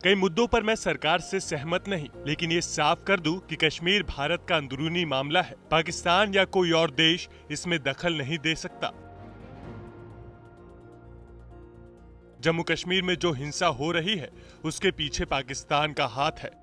कई मुद्दों पर मैं सरकार से सहमत नहीं, लेकिन ये साफ कर दूं कि कश्मीर भारत का अंदरूनी मामला है। पाकिस्तान या कोई और देश इसमें दखल नहीं दे सकता। जम्मू कश्मीर में जो हिंसा हो रही है उसके पीछे पाकिस्तान का हाथ है।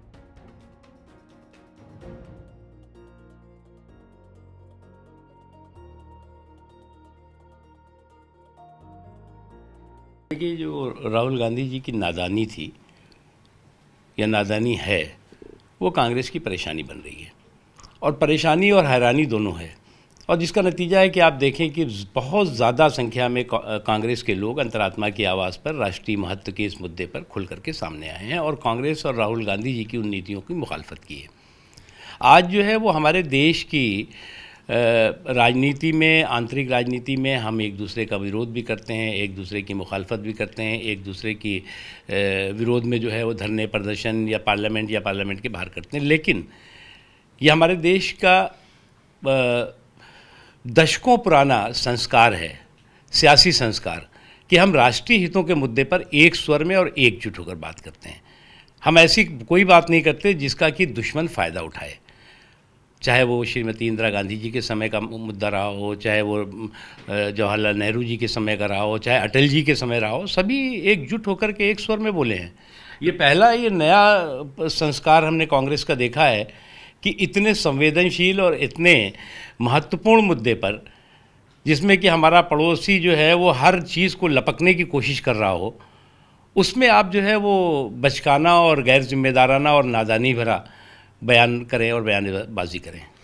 देखिए, जो राहुल गांधी जी की नादानी थी या नादानी है, वो कांग्रेस की परेशानी बन रही है, और परेशानी और हैरानी दोनों है। और जिसका नतीजा है कि आप देखें कि बहुत ज़्यादा संख्या में कांग्रेस के लोग अंतरात्मा की आवाज़ पर राष्ट्रीय महत्व के इस मुद्दे पर खुल करके सामने आए हैं और कांग्रेस और राहुल गांधी जी की उन नीतियों की मुखालफत की है। आज जो है वो हमारे देश की राजनीति में, आंतरिक राजनीति में हम एक दूसरे का विरोध भी करते हैं, एक दूसरे की मुखालफत भी करते हैं, एक दूसरे की विरोध में जो है वो धरने प्रदर्शन या पार्लियामेंट के बाहर करते हैं। लेकिन ये हमारे देश का दशकों पुराना संस्कार है, सियासी संस्कार, कि हम राष्ट्रीय हितों के मुद्दे पर एक स्वर में और एकजुट होकर बात करते हैं। हम ऐसी कोई बात नहीं करते जिसका कि दुश्मन फ़ायदा उठाए, चाहे वो श्रीमती इंदिरा गांधी जी के समय का मुद्दा रहा हो, चाहे वो जवाहरलाल नेहरू जी के समय का रहा हो, चाहे अटल जी के समय रहा हो। सभी एकजुट होकर के एक स्वर में बोले हैं। ये नया संस्कार हमने कांग्रेस का देखा है कि इतने संवेदनशील और इतने महत्वपूर्ण मुद्दे पर, जिसमें कि हमारा पड़ोसी जो है वो हर चीज़ को लपकने की कोशिश कर रहा हो, उसमें आप जो है वो बचकाना और गैर जिम्मेदाराना और नादानी भरा बयान करें और बयानबाजी करें।